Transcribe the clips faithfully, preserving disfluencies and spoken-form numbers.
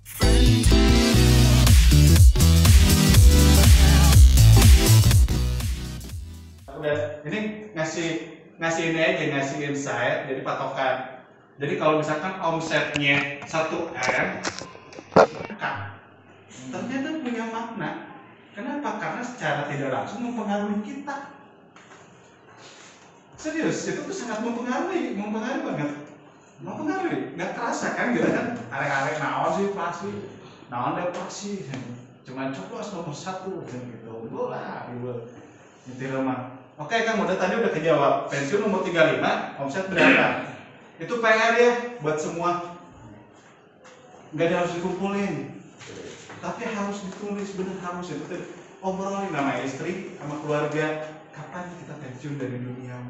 Udah, ini ngasih ngasih ini aja, ngasih insight, jadi patokan. Jadi kalau misalkan omsetnya satu M, ternyata punya makna. Kenapa? Karena secara tidak langsung mempengaruhi kita. Serius, itu tuh sangat mempengaruhi, mempengaruhi banget. Mempengaruhi, nggak terasa kan gitu kan? Arek-arek naon sih pasti, naon deh pasti. Cuman coblos nomor satu gitu, bola, gitu. Itu mah. Oke Kang, udah tadi udah kejawab. Pensiun umur tiga puluh lima, omset berapa? Itu P R ya buat semua. Nggak harus dikumpulin, tapi harus ditulis, bener harus itu. Obrolin sama istri, sama keluarga. Kapan kita pensiun dari dunia?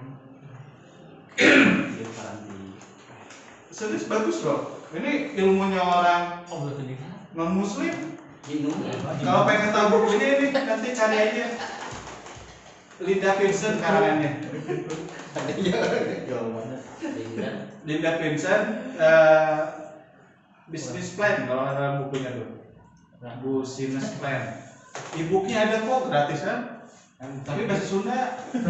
Serius bagus loh. Ini ilmunya orang non muslim. Kalau pengen tahu bukunya ini nanti cari aja. Linda Vincent karangannya. Linda Vincent uh, Business Plan kalau ada bukunya tuh. Business Plan. E-booknya ada kok gratis kan? Tapi bahasa Sunda.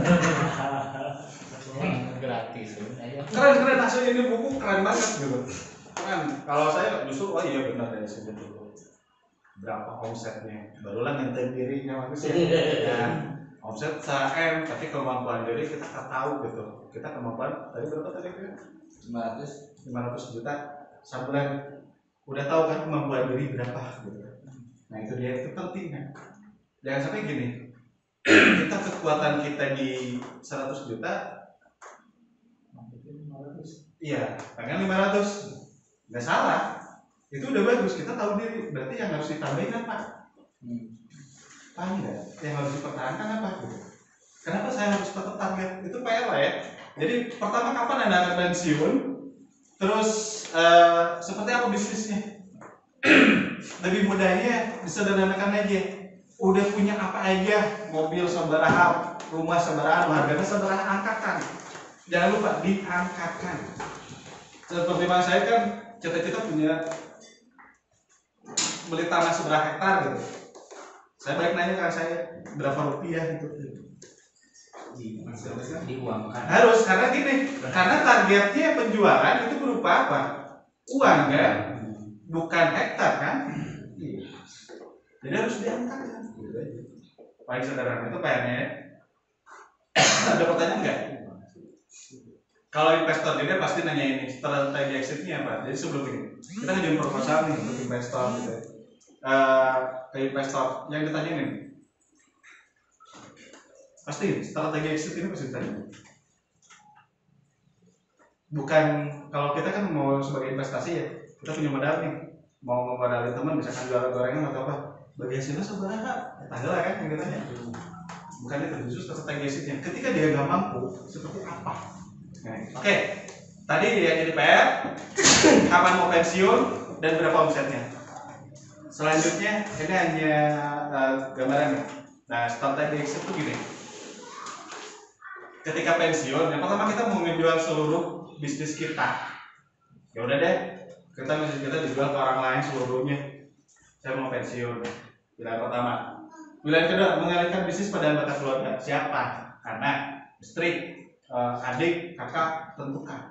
Gratis. Keren keren asli ini buku keren banget gitu. Keren. Kalau saya justru oh iya benar dari sini dulu. Berapa omsetnya? Barulah ngenten dirinya bagus ya. Ya. Omset se-M, tapi kemampuan diri kita tak tahu gitu. Kita kemampuan tadi berapa tadi kan? lima ratus juta sebulan. Udah tahu kan kemampuan diri berapa gitu. Nah itu dia, itu penting kan. Jangan sampai gini. Kita kekuatan kita di seratus juta. Iya, pengen lima ratus. Nggak salah. Itu udah bagus, kita tahu diri. Berarti yang harus ditambahin apa? Hmm. Paham nggak? Yang harus dipertahankan apa? Kenapa saya harus tetap target? Itu P R lah ya. Jadi pertama kapan Anda akan pensiun? Terus uh, seperti apa bisnisnya? Lebih mudahnya disederhanakan aja. Udah punya apa aja? Mobil sabaraha, rumah sabaraha, harganya sabaraha, angkakan. Jangan lupa diangkatkan. Seperti Bang saya kan cita-cita punya beli tanah seberapa hektar gitu. Saya balik nanya ke saya berapa rupiah gitu. Diuangkan. Harus karena gini, karena targetnya penjualan itu berupa apa? Uang kan, bukan hektar kan? Jadi harus diangkat kan. Paling sederhana itu P R-nya. Ada pertanyaan nggak? Kalau investor dia pasti nanya ini strategi exitnya apa. Jadi sebelum ini kita ngajuin proposal nih untuk investor gitu. Uh, ke investor yang ditanyain pasti strategi exit ini pasti ditanya. Bukan kalau kita kan mau sebagai investasi ya kita punya modal nih mau memodali teman misalkan jualan gorengan atau apa bagi hasilnya seberapa tanggal lah kan yang ditanya. Bukan itu justru strategi exitnya ketika dia nggak mampu seperti apa. Nah, oke okay. Tadi dia jadi P R kapan mau pensiun dan berapa omsetnya. Selanjutnya ini hanya uh, gambaran. Nah strategi exit itu gini. Ketika pensiun, yang pertama kita mau menjual seluruh bisnis kita. Ya udah deh, kita bisnis kita dijual ke orang lain seluruhnya. Saya mau pensiun. Pilihan pertama. Pilihan kedua, mengalihkan bisnis pada anggota keluarga. Siapa? Anak, istri, uh, adik, kakak, tentukan.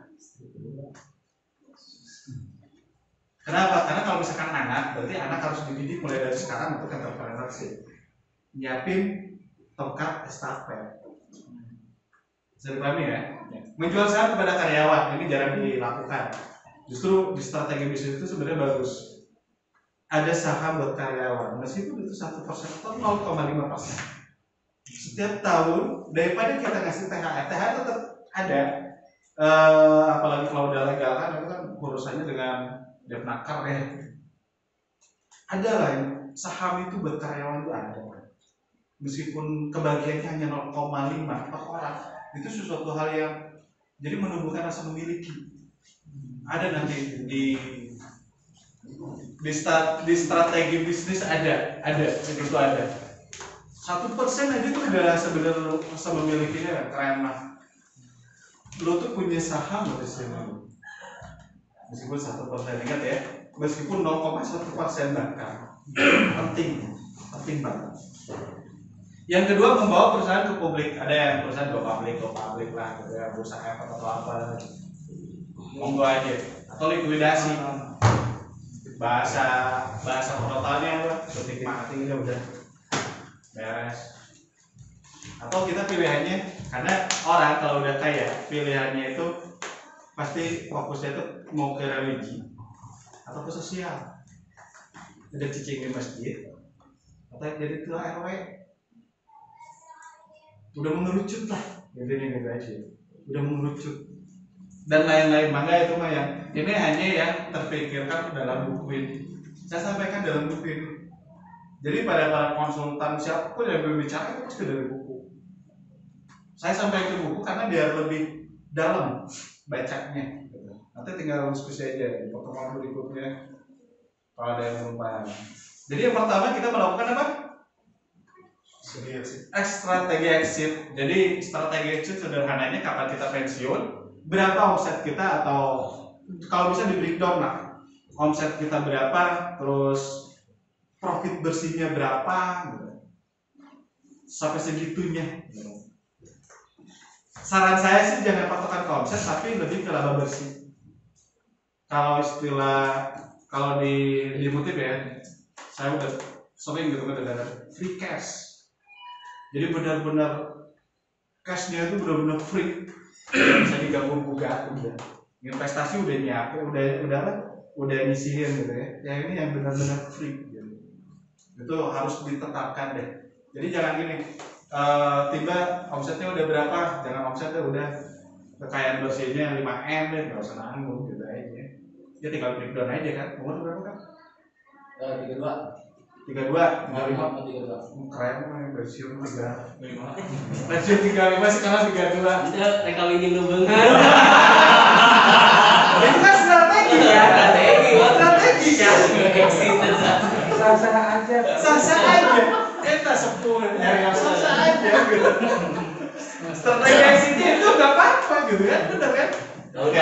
Kenapa? Karena kalau misalkan anak, berarti anak harus dididik mulai dari sekarang untuk entrepreneurship. Nyiapin tongkat estafet. Bisa dipahami ya? Menjual saham kepada karyawan, ini jarang dilakukan. Justru di strategi bisnis itu sebenarnya bagus. Ada saham buat karyawan, meskipun itu satu persen atau nol koma lima persen. Setiap tahun, daripada kita ngasih T H R, T H R tetap ada. Uh, apalagi kalau udah legal kan, itu kan urusannya dengan Devnaker ya. Ada lah, saham itu buat karyawan itu ada. Meskipun kebagiannya hanya nol koma lima per orang, itu sesuatu hal yang jadi menumbuhkan rasa memiliki. Ada nanti di di, start, di strategi bisnis ada, ada itu ada. Satu persen aja itu udah sebenarnya rasa memilikinya keren lah. Lo tuh punya saham di sini. Meskipun satu persen ingat ya, meskipun nol koma satu persen bahkan penting, penting banget. Yang kedua, membawa perusahaan ke publik. Ada yang perusahaan go public, go public lah, gitu ya, bursa efek atau apa, monggo aja. Atau likuidasi. Bahasa bahasa totalnya apa? Ketik mati udah beres. Atau kita pilihannya, karena orang kalau udah kaya pilihannya itu pasti fokusnya itu mau ke religi atau ke sosial. Ada cicing di masjid atau jadi ketua R W. Udah mengerucut lah, intinya gitu aja. Udah mengerucut dan lain-lain. Maka itu mah yang ini hanya yang terpikirkan dalam buku ini. Saya sampaikan dalam buku ini. Jadi pada para konsultan siapapun yang berbicara itu pasti dari buku. Saya sampaikan ke buku karena biar lebih dalam bacanya. Nanti tinggal diskusi aja di pertemuan berikutnya kalau ada yang belum paham. Jadi yang pertama kita melakukan apa? Strategi exit. Jadi strategi exit sederhananya kapan kita pensiun, berapa omset kita, atau kalau bisa di breakdown lah, omset kita berapa, terus profit bersihnya berapa, gitu. Sampai segitunya. Gitu. Saran saya sih jangan patokan ke omset, tapi lebih ke laba bersih. Kalau istilah kalau di dikutip ya, saya udah sering gitu mendengar free cash. Jadi benar-benar cashnya itu benar-benar free, tidak bisa diganggu gugat, udah investasi udah nyiapin, udah udah apa, udah nyisihin gitu ya. Yang ini yang benar-benar free, gitu. Itu harus ditetapkan deh. Jadi jangan gini, uh, tiba omsetnya udah berapa, jangan omsetnya udah kekayaan bersihnya lima M deh, nggak usah nanggung gitu aja. Ya tinggal breakdown aja kan. Umur berapa kan? tiga dua tiga dua, tiga lima, tiga dua keren mah pensiun tiga lima, pensiun tiga lima sekarang tiga dua. Tidak, rekal ini lu banget. Itu kan strategi ya, Strategi, strategi kan. Sah-sah aja. Sah-sah aja. Kita sepuluh dari yang sah-sah aja gitu. Strategi exitnya itu nggak apa-apa gitu kan, benar kan? Oke.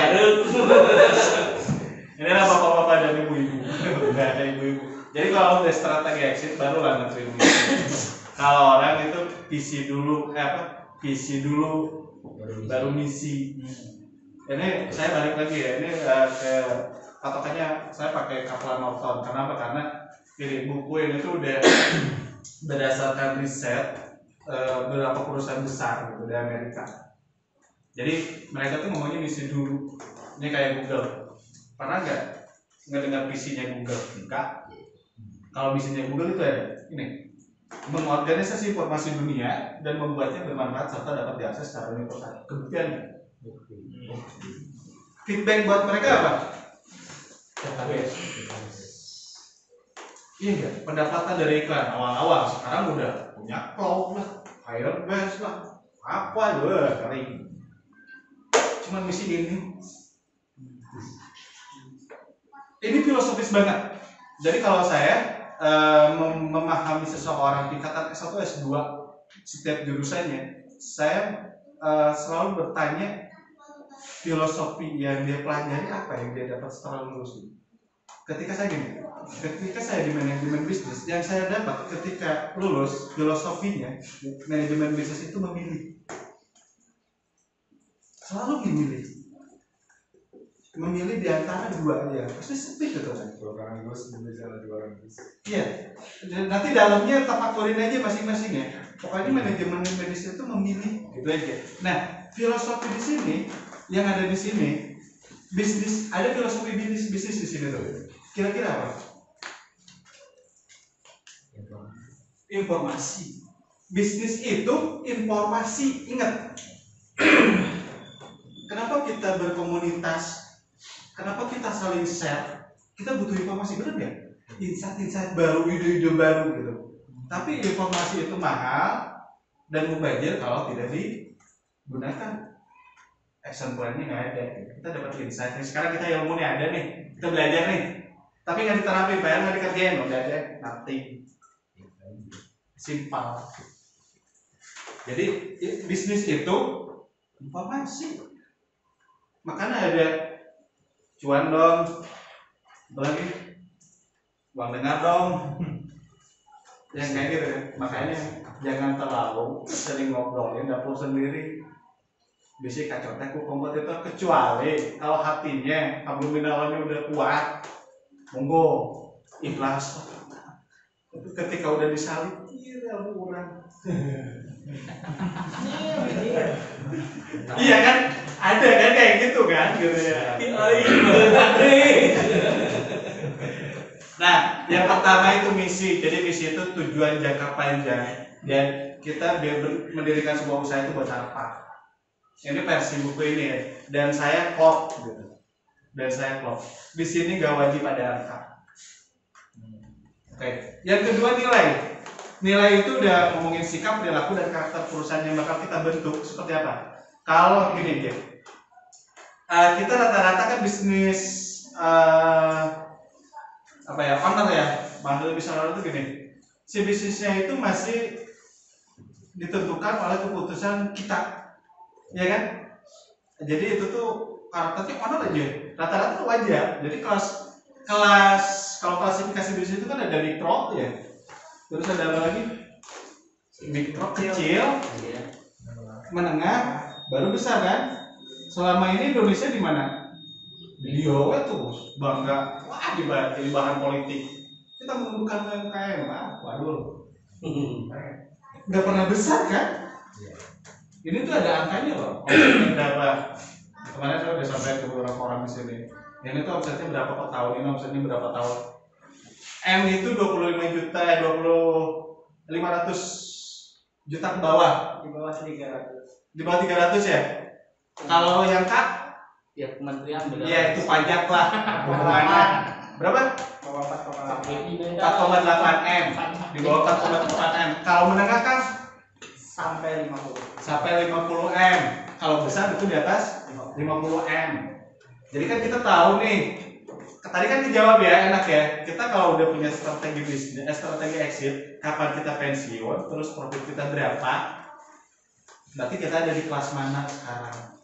Inilah bapak-bapak dan ibu-ibu. Nggak ada ibu-ibu. Jadi kalau udah strategi exit baru lah nentuin misi. Kalau orang itu visi dulu, eh apa? Visi dulu, baru misi. Ini saya balik lagi ya. Ini uh, ke patokannya saya pakai Kaplan Norton. Kenapa? Karena ini buku ini tuh udah berdasarkan riset uh, beberapa perusahaan besar gitu di Amerika. Jadi mereka tuh ngomongnya misi dulu. Ini kayak Google. Pernah nggak ngedengar visinya Google? Enggak. Kalau misinya Google itu ada ini, mengorganisasi informasi dunia dan membuatnya bermanfaat serta dapat diakses secara universal. Kebuktiannya, feedback buat mereka apa? Iya nggak? Pendapatan dari iklan awal-awal, sekarang udah punya cloud lah, Firebase lah, apa juga kering. Cuman misi ini, ini filosofis banget. Jadi kalau saya Uh, mem memahami seseorang tingkatan S satu S dua setiap jurusannya, saya uh, selalu bertanya filosofi yang dia pelajari apa yang dia dapat setelah lulus. Ketika saya gini, ketika saya di manajemen bisnis, yang saya dapat ketika lulus filosofinya manajemen bisnis itu memilih, selalu memilih. Memilih di antara dua ya pasti sepi gitu kan. Dua orang bos bisa dua orang bos. Iya. Nanti dalamnya tafakurin aja masing-masing ya. Pokoknya manajemen bisnis itu memilih gitu aja. Nah, filosofi di sini yang ada di sini bisnis, ada filosofi bisnis bisnis di sini tuh. Kira-kira apa? Informasi. Bisnis itu informasi, ingat. Kenapa kita berkomunitas? Kenapa kita saling share? Kita butuh informasi, benar nggak? Insight-insight baru, ide-ide baru gitu. Tapi informasi itu mahal dan mubazir kalau tidak digunakan. Action plan-nya nggak ada. Kita dapat insight. Sekarang kita ilmu nih ada nih, kita belajar nih. Tapi nggak diterapin, bayar nggak dikerjain, udah ada, nothing. Simpel. Jadi bisnis itu informasi. Makanya ada cuan dong, Apalagi Bang dengar dong. Yang kayak gitu ya. Makanya jangan terlalu sering ngobrolin dapur sendiri. Bisa kacau teh ku kompetitor, kecuali kalau hatinya abdominalnya udah kuat, monggo ikhlas. Tapi ketika udah disalib, iya orang. Iya kan, ada kan kayak gitu kan, gitu ya. Nah, yang pertama itu misi. Jadi misi itu tujuan jangka panjang. Dan kita mendirikan sebuah usaha itu buat apa? Ini versi buku ini ya. Dan saya klop gitu. Dan saya klop. Di sini gak wajib ada angka. Oke. Okay. Yang kedua nilai. Nilai itu udah ngomongin sikap, perilaku, dan karakter perusahaan yang bakal kita bentuk seperti apa. Kalau gini aja, uh, kita rata-rata kan bisnis uh, apa ya, owner ya, bandel bisa owner itu gini. Si bisnisnya itu masih ditentukan oleh keputusan kita, ya kan? Jadi itu tuh karakternya owner aja, rata-rata tuh wajar. Jadi kelas kelas kalau klasifikasi bisnis itu kan ada mikro ya. Terus ada apa lagi? Mikro, kecil, menengah, baru besar kan? Selama ini Indonesia di mana? Beliau itu bangga, wah di bahan politik. Kita menumbuhkan U M K M, ah, waduh, nggak pernah besar kan? Ini tuh ada angkanya loh. Omsetnya berapa? Kemarin saya udah sampai ke beberapa orang di sini. Ini tuh omsetnya berapa per tahun? Ini omsetnya berapa tahun? M itu dua puluh lima juta, dua puluh lima ratus juta ke bawah. Di bawah tiga ratus. Di bawah tiga ratus ya. Kalau yang K? Ya kementerian benar. Ya itu pajak lah. Bagaimana? Berapa? empat koma delapan M. Di bawah empat koma delapan M. Kalau menengah kan? Sampai lima puluh. Sampai lima puluh M. Kalau besar itu di atas lima puluh M. Jadi kan kita tahu nih. Tadi kan dijawab ya, enak ya. Kita kalau udah punya strategi bisnis, strategi exit, kapan kita pensiun, terus profit kita berapa, berarti kita ada di kelas mana sekarang.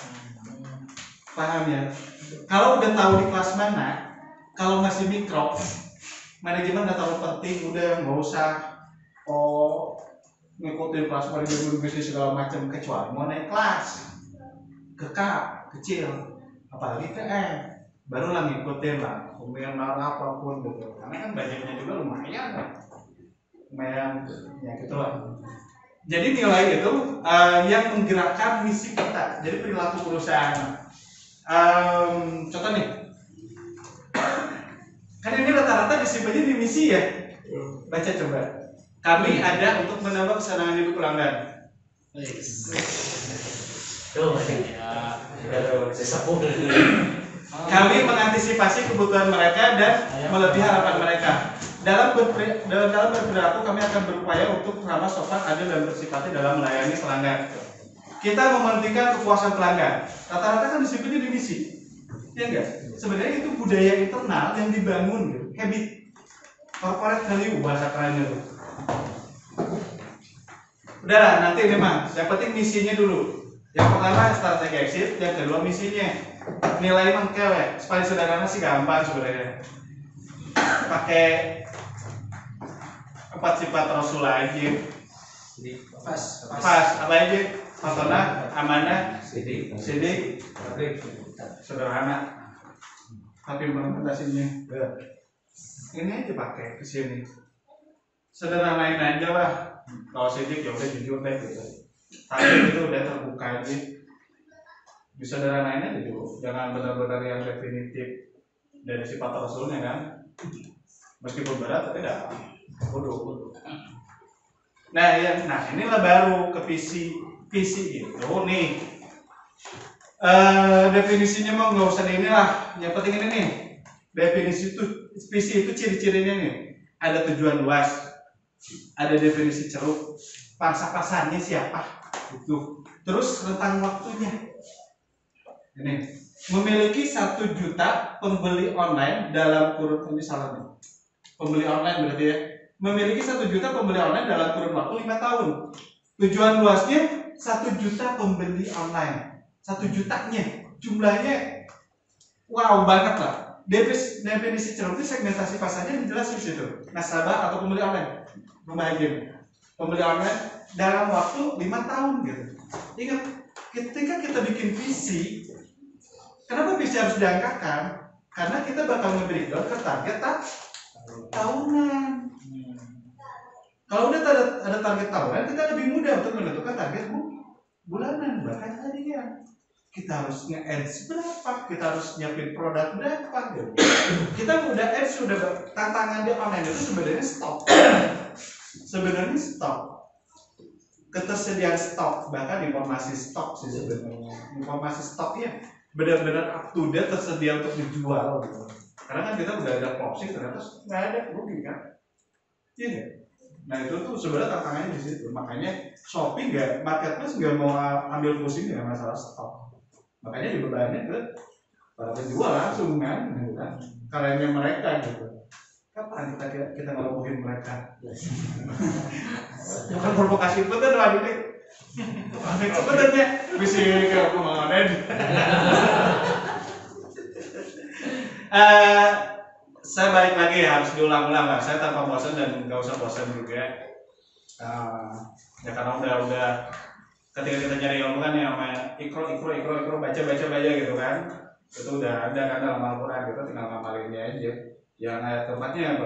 Paham ya? Kalau udah tahu di kelas mana, kalau masih mikro, manajemen udah terlalu penting, udah nggak usah oh ngikutin kelas manajemen bisnis segala macam, kecuali mau naik kelas ke K, kecil, apalagi ke M. Barulah ngikutin lah, komunal apapun gitu. Karena kan budgetnya juga lumayan, lumayan ya gitulah. Jadi nilai itu uh, yang menggerakkan misi kita. Jadi perilaku perusahaan. Um, contoh nih, kan ini rata-rata disimpannya di misi ya. Baca coba. Kami ada untuk menambah kesenangan hidup pelanggan. Tuh ya, sesepuh. Kami mengantisipasi kebutuhan mereka dan melebihi harapan mereka. Dalam, berperi, dalam berperilaku kami akan berupaya untuk ramah, sopan, adil, dan bersifati dalam melayani pelanggan. Kita mementingkan kepuasan pelanggan. Rata-rata kan disebutnya di misi, ya enggak? Sebenarnya itu budaya internal yang dibangun, gitu. Habit, corporate value bahasa kerennya tuh. Udahlah, nanti memang yang penting misinya dulu. Yang pertama strategi exit, yang kedua misinya. Nilai mengkel ya, paling sederhana sih gampang sebenarnya. Pakai empat sifat Rasul aja. Pas, Pas, apa aja? Fatona, amanah, sidik, sidik, sederhana. Tapi implementasinya, ini aja pakai ke sini. Sederhanain aja lah. Kalau sidik ya udah jujur deh gitu. Tapi itu udah terbuka aja. Bisa sederhanain aja dulu, jangan benar-benar yang definitif dari sifat Rasulnya kan. Meskipun berat tapi tidak bodoh bodoh. Nah ya, nah inilah baru ke visi visi itu nih. Uh, definisinya mau nggak usah inilah, yang penting ini nih. Definisi itu visi itu ciri-cirinya nih. Ada tujuan luas, ada definisi ceruk, pangsa pasarnya siapa, itu. Terus rentang waktunya. Ini memiliki satu juta pembeli online dalam kurun ini salah nih. Pembeli online berarti ya. Memiliki satu juta pembeli online dalam kurun waktu lima tahun. Tujuan luasnya satu juta pembeli online. Satu jutanya jumlahnya wow banget lah. definisi, definisi ceruk itu segmentasi pasarnya jelas di situ. Nasabah atau pembeli online, pembagian pembeli online dalam waktu lima tahun gitu. Ingat, ketika kita bikin visi, kenapa visi harus diangkakan? Karena kita bakal nge-breakdown ke target tak tahunan. Kalau udah ada, ada target tahunan, kita lebih mudah untuk menentukan target bu, bulanan. Bahkan tadi ya, kita harus nge-ads berapa, kita harus nyiapin produk berapa gitu. Kita udah ads, sudah tantangan di online itu sebenarnya stok. Sebenarnya stok. Ketersediaan stok, bahkan informasi stok sih sebenarnya. Informasi stoknya benar-benar up to date, tersedia untuk dijual gitu. Karena kan kita udah ada closing, ternyata nggak ada, rugi kan? Iya nggak? Nah itu tuh sebenarnya tantangannya di situ. Makanya Shopee nggak, marketplace nggak mau ambil pusing dengan masalah stok. Makanya dibebannya ke para penjual langsung kan, gitu kan? Karenanya mereka gitu. Kapan kita kita ngelobohin mereka? Bukan provokasi betul lagi nih. Sebenarnya bisa ke kemana? Uh, saya balik lagi ya, harus diulang-ulang lah. Saya tanpa bosan dan nggak usah bosan juga. Uh, ya karena udah udah ketika kita nyari ilmu kan ya namanya ikro ikro ikro ikro baca baca baca gitu kan, itu udah ada kan dalam Al-Quran, kita tinggal ngamalinnya aja. Yang ayat keempatnya apa?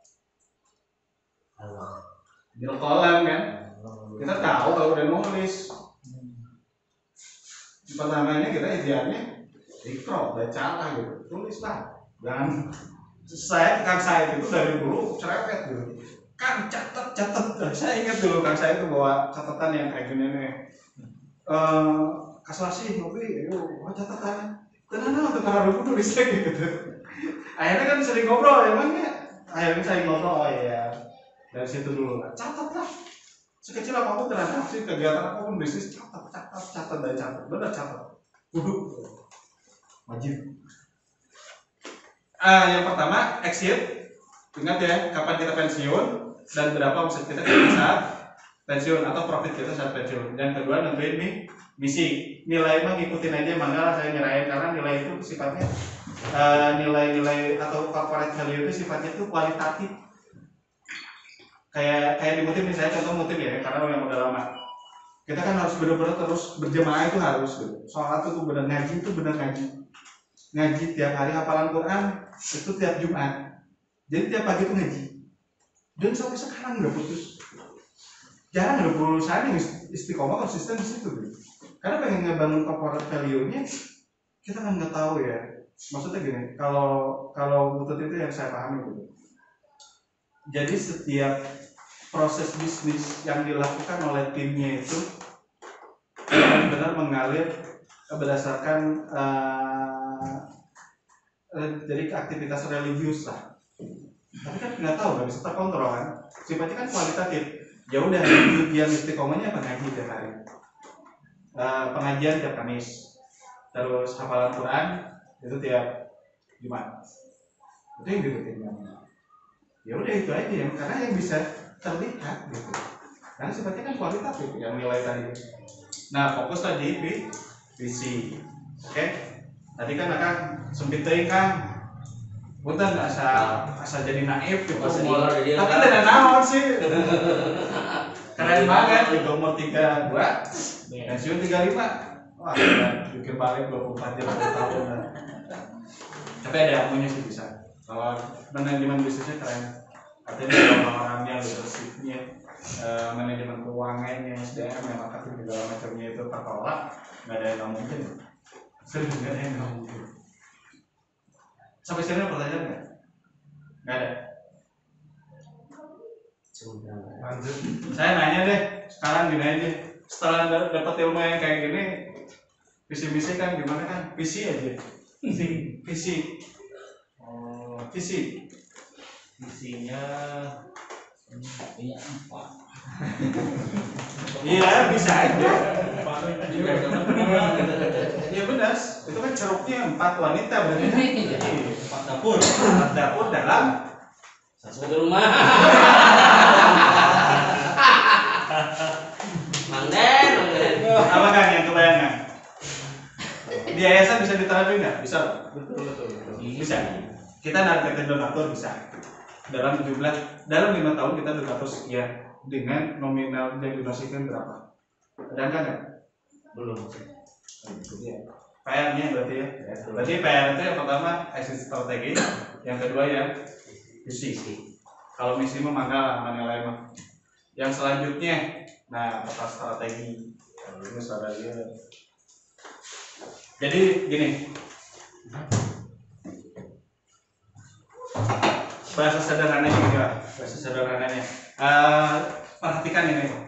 Bil kolam kan, kita tahu kalau udah nulis. Pertamanya kita idealnya ikro, bacalah gitu, tulislah. Dan saya Kang Said itu dari dulu cerewet gitu. Kang catat catat, saya ingat dulu Kang Said itu bawa catatan yang kayak gini nih. Uh, Kasasi, ngopi, ayo, bawa catatan. Tenang untuk harus nulis lagi gitu. Akhirnya kan sering ngobrol, emangnya akhirnya saya ngobrol, oh iya dari situ dulu lah, catat lah. Sekecil apapun transaksi, kegiatan apapun bisnis, catat, catat, catat dan catat, benar catat. Duduk, wajib. Ah, yang pertama exit, ingat ya, kapan kita pensiun dan berapa omset kita saat pensiun atau profit kita saat pensiun. Yang kedua nentuin nih misi, nilai mah ngikutin aja, mana saya nyerahin karena nilai itu sifatnya uh, nilai-nilai atau corporate value itu sifatnya itu kualitatif. Kayak kayak di Mutim nih, saya contoh Mutim ya, karena yang udah lama. Kita kan harus benar-benar terus berjemaah, itu harus gitu. Sholat itu benar, ngaji itu benar ngaji. Ngaji tiap hari, hafalan Quran itu tiap Jumat. Jadi tiap pagi itu ngaji. Dan sampai sekarang nggak putus. Jarang ada perusahaan yang istiqomah konsisten di situ gitu. Karena pengen ngebangun corporate value-nya, kita kan nggak tahu ya. Maksudnya gini, kalau kalau butut itu yang saya pahami gitu. Jadi setiap proses bisnis yang dilakukan oleh timnya itu benar-benar mengalir berdasarkan uh, jadi aktivitas religius lah. Tapi kan nggak tahu, nggak bisa terkontrol kan. Sifatnya kan kualitatif. Ya udah, yang istiqomahnya apa ngaji tiap hari, uh, pengajian tiap Kamis, terus hafalan Quran itu tiap Jumat. Itu yang dirutinkan. Ya udah itu aja ya, karena yang bisa terlihat gitu. Karena sifatnya kan kualitatif yang nilai tadi. Nah, fokus tadi di visi. Oke. Okay? Tadi kan akan sempit teuing kan. Bukan asal asal jadi naif gitu. Tapi ada naon sih. Keren banget di umur tiga puluh dua, pensiun tiga puluh lima. Wah, bikin balik dua puluh empat jam per tahun. Tapi ada ilmunya sih bisa. Kalau manajemen bisnisnya keren. Artinya orang-orangnya, leadership-nya, uh, manajemen keuangannya, S D M, yang marketing segala macamnya itu tertolak, nggak ada yang nggak mungkin. Serius nggak ada yang nggak mungkin. Sampai sini pertanyaan nggak? Nggak ada. Lanjut. Saya nanya deh, sekarang gini aja. Setelah dapat ilmu yang kayak gini, visi-visi kan gimana kan? Visi aja. Visi. Visi. Oh, visi. Visinya Iya empat. Iya bisa aja. Iya benar. Itu kan ceruknya empat wanita berarti. Empat dapur. Empat dapur dalam satu rumah. Mangden, mangden. Apa kan yang kebayangan? di yayasan bisa ditaruh nggak? Bisa. Betul betul betul. Bisa. Kita nargetkan donatur bisa. Dalam jumlah dalam lima tahun kita donatur sekian dengan nominal yang didonasikan berapa? Ada angka nggak? Belum. Itu dia. P R-nya berarti ya. Berarti P R itu yang pertama exit strategi, yang kedua ya misi. Kalau misi mah mangga mana lain mah. Yang selanjutnya, nah peta strategi. Ini strategi. Jadi gini. Bahasa sederhananya gitu ya. Bahasa sederhananya. Uh, perhatikan ini.